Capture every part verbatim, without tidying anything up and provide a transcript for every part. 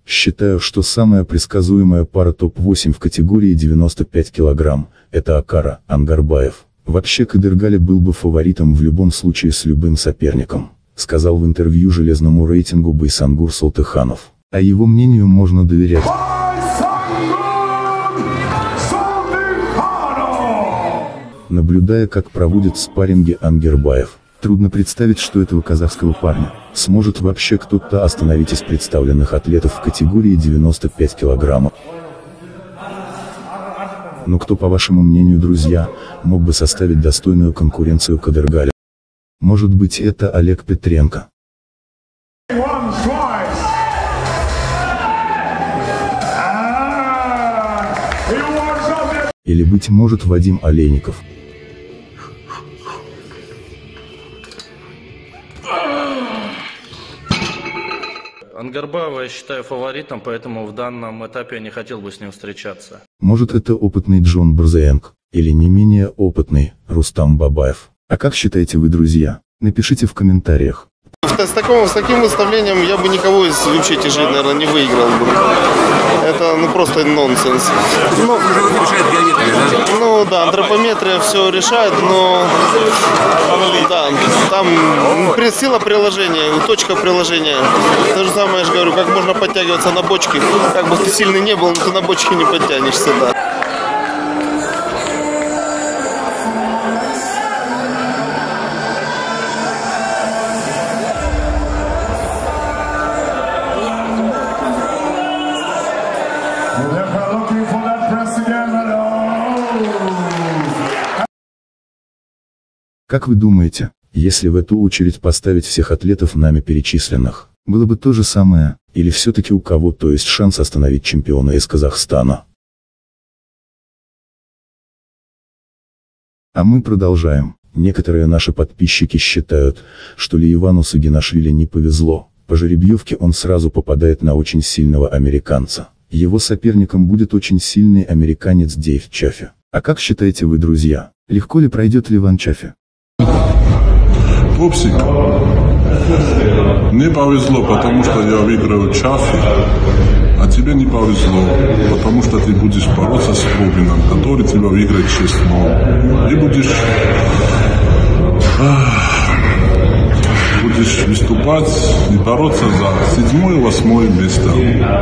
Считаю, что самая предсказуемая пара топ восемь в категории девяносто пять килограмм – это Акара, Ангарбаев. Вообще Кадыргали был бы фаворитом в любом случае с любым соперником, сказал в интервью железному рейтингу Байсангур Салтыханов. А его мнению можно доверять. Наблюдая, как проводит спарринги Ангербаев, трудно представить, что этого казахского парня сможет вообще кто-то остановить из представленных атлетов в категории девяносто пять килограммов. Но кто, по вашему мнению, друзья, мог бы составить достойную конкуренцию Кадыргале? Может быть, это Олег Петренко? Или, быть может, Вадим Олейников? Ангарбаева я считаю фаворитом, поэтому в данном этапе я не хотел бы с ним встречаться. Может, это опытный Джон Борзаенко, или не менее опытный Рустам Бабаев? А как считаете вы, друзья? Напишите в комментариях. С, такого, с таким выставлением я бы никого из вообще тяжей, наверное, не выиграл бы. Это ну просто нонсенс. Ну, ну да, антропометрия все решает, но да, там сила приложения, точка приложения. То же самое, я же говорю, как можно подтягиваться на бочке. Как бы ты сильный не был, но ты на бочке не подтянешься, да. Как вы думаете, если в эту очередь поставить всех атлетов нами перечисленных, было бы то же самое, или все-таки у кого-то есть шанс остановить чемпиона из Казахстана? А мы продолжаем. Некоторые наши подписчики считают, что Ливану Сагинашвили не повезло. По жеребьевке он сразу попадает на очень сильного американца. Его соперником будет очень сильный американец Дейв Чаффи. А как считаете вы, друзья, легко ли пройдет Ливан Чаффи? Пупсик, мне повезло, потому что я выиграю Чаффи, а тебе не повезло, потому что ты будешь бороться с Робином, который тебя выиграет шесть ноль. И будешь, будешь выступать и бороться за седьмое-восьмое место.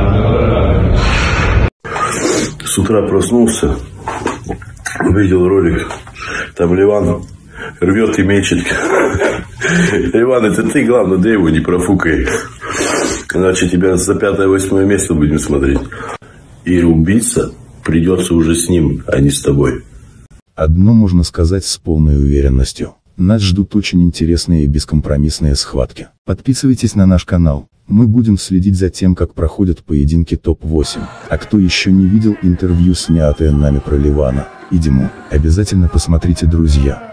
С утра проснулся, увидел ролик, там Ливан рвет и мечет. Ливан, это ты, главное, да его не профукай. Иначе тебя за пятое-восьмое место будем смотреть. И рубиться придется уже с ним, а не с тобой. Одно можно сказать с полной уверенностью. Нас ждут очень интересные и бескомпромиссные схватки. Подписывайтесь на наш канал. Мы будем следить за тем, как проходят поединки топ восемь. А кто еще не видел интервью, снятое нами про Ливана и Диму, обязательно посмотрите, друзья.